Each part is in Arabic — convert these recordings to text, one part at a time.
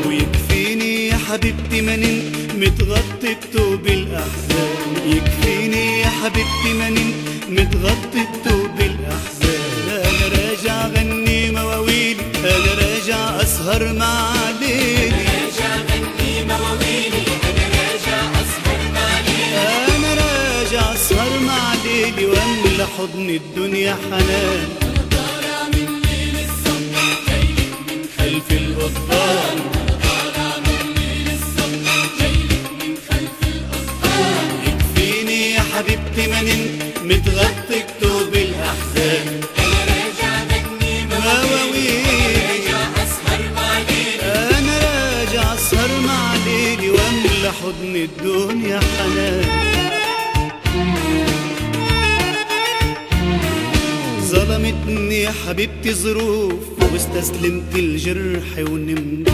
ويكفيني يا حبيبتي ما نمت متغطي بثوب الأحزان، يكفيني يا حبيبتي ما نمت متغطي بثوب الأحزان. أنا راجع غني مواويلي، أنا راجع أسهر مع ليلي، راجع غني مواويلي، أنا راجع أسهر مع ليلي، أنا راجع أسهر مع ليلي وأملى حضن الدنيا حنان. طالع من ليل الصبح جايلك من خلف القضبان طالع من ليل الصبح جايلك من خلف القضبان. يكفيني يا حبيبتي ما نمت متغطي بثوب الأحزان. أنا راجع غني مواويلي، راجع أسهر مع ليلي، أنا راجع أسهر مع ليلي وأملى حضن الدنيا حنان. ظلمتني يا حبيبتي ظروف واستسلمت الجرح ونمت،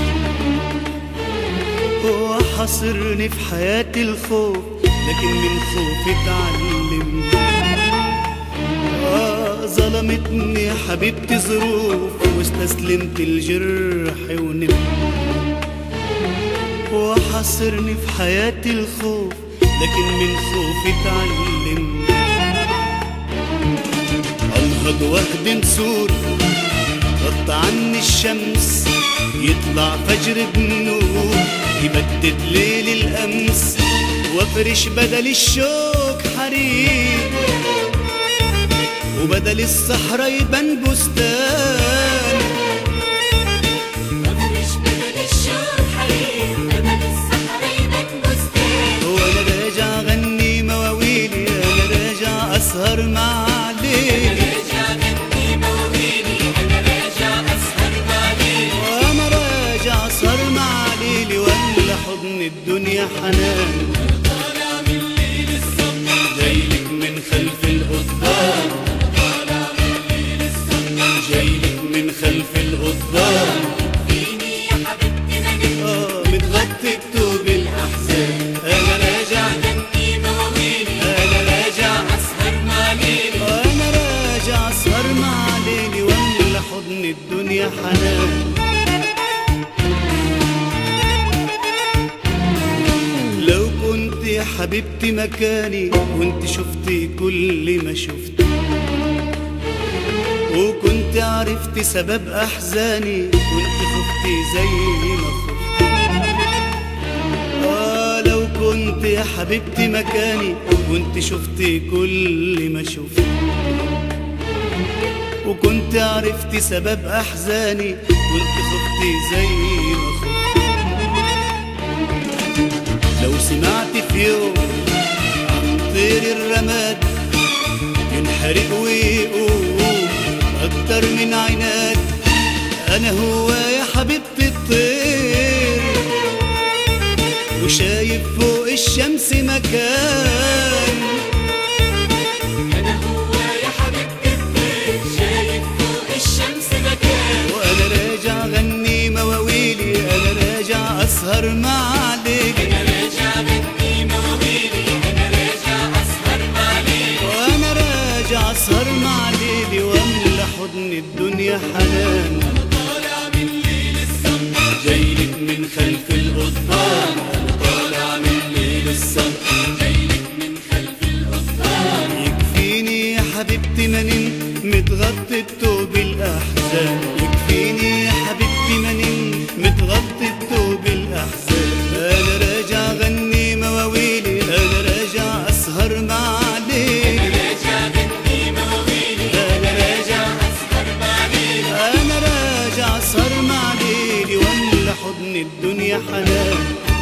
هو حاصرني في حياتي الخوف لكن من خوفي اتعلمت. ظلمتني يا حبيبتي ظروف واستسلمت الجرح ونمت، هو حاصرني في حياتي الخوف لكن من خوفي اتعلمت. انهض واهدم سور غط عني الشمس، يطلع فجر بنور يبدد ليل الأمس، وافرش بدل الشوك حرير وبدل الصحراء يبان بستان. مفرش بدل الشوق حرير، بدل الصحراء يبان بستان. وانا راجع غني مواويلي، انا راجع اسهر مع ليلي، راجع غني مواويلي، أنا راجع أسهر مع ليلي، وانا راجع اسهر مع ليلي واملى حضن الدنيا حنان. طالع من ليل الصبح جايلك من خلف القضبان، طالع من ليل الصبح جايلك من خلف القضبان. فيني يا حبيبتي ما نمت متغطي بثوب الأحزان. أنا راجع غني مواويلي، أنا راجع أسهر مع ليلي، أنا راجع أسهر مع ليلي وأملى حضن الدنيا حنان. لو كنت يا حبيبتي مكاني وانت شفتي كل ما شفت، وكنت عرفتي سبب أحزاني وانت خفتي زي ما خفت. لو كنت يا حبيبتي مكاني وانت شفتي كل ما شفت، وكنت عرفتي سبب أحزاني وانت خفتي زي ما خفت. لو سمعت في يوم عن طير الرماد ينحرق ويقوم أكتر من عناد، أنا هو يا حبيبتي الطير وشايف فوق الشمس مكان. أنا هو يا حبيبتي الطير، شايف فوق الشمس مكان. وأنا راجع غني مواويلي، أنا راجع أسهر مع ليلي، أنا راجع غني مواويلي، أنا راجع أسهر مع ليلي، وأنا راجع أسهر مع ليلي وأملى حضن الدنيا حنان. طالع من ليل الصبح جايلك من خلف القضبان، طالع من ليل الصبح. جايلك من خلف القضبان. يكفيني يا حبيبتي ما نمت متغطي بثوب الأحزان، يكفيني يا حبيبتي ما نمت متغطي بثوب الأحزان. أنا راجع غني مواويلي، أنا راجع أسهر مع ليلي، راجع غني مواويلي، أنا راجع أسهر مع ليلي، أنا راجع أسهر مع ليلي وأملى حضن الدنيا حنان.